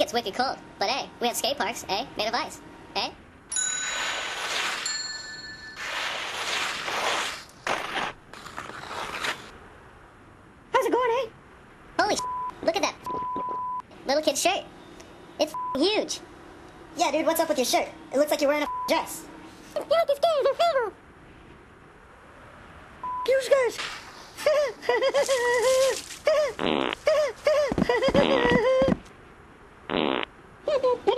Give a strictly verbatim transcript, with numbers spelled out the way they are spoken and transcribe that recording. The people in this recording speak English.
gets wicked cold. But hey, we have skate parks, eh? Made of ice, eh? How's it going, eh? Holy look at that little kid's shirt. It's huge. Yeah, dude, what's up with your shirt? It looks like you're wearing a dress. You guys.